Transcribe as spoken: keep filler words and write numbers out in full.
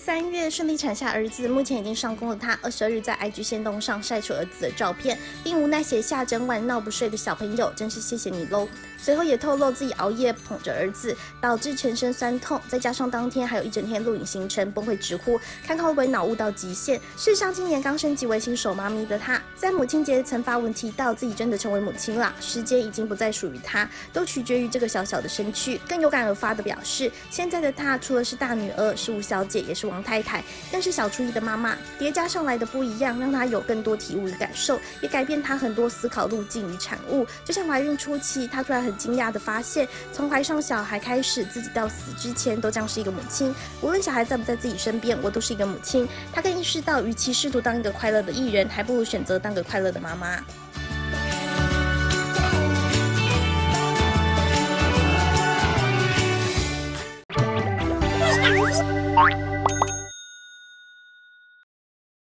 三月顺利产下儿子，目前已经上工的她，二十二日在 I G 限动上晒出儿子的照片，并无奈写下整晚闹不睡的小朋友，真是谢谢你喽。随后也透露自己熬夜捧着儿子，导致全身酸痛，再加上当天还有一整天录影行程，崩溃直呼，看看会不会脑雾到极限。事实上，今年刚升级为新手妈咪的她，在母亲节曾发文提到自己真的成为母亲了，时间已经不再属于她，都取决于这个小小的身躯。更有感而发的表示，现在的她除了是大女儿，是吴小姐，也是王太太，更是小厨艺的妈妈，叠加上来的不一样，让她有更多体悟与感受，也改变她很多思考路径与产物。就像怀孕初期，她突然很惊讶的发现，从怀上小孩开始，自己到死之前都将是一个母亲，无论小孩在不在自己身边，我都是一个母亲。她更意识到，与其试图当一个快乐的艺人，还不如选择当个快乐的妈妈。